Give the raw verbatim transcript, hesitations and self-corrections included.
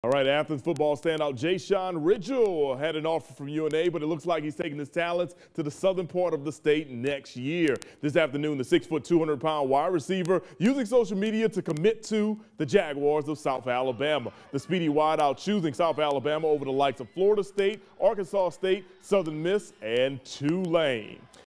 All right, Athens football standout JayShon Ridgle had an offer from U A B, but it looks like he's taking his talents to the southern part of the state next year. This afternoon, the six foot, two hundred pound wide receiver using social media to commit to the Jaguars of South Alabama. The speedy wideout choosing South Alabama over the likes of Florida State, Arkansas State, Southern Miss, and Tulane.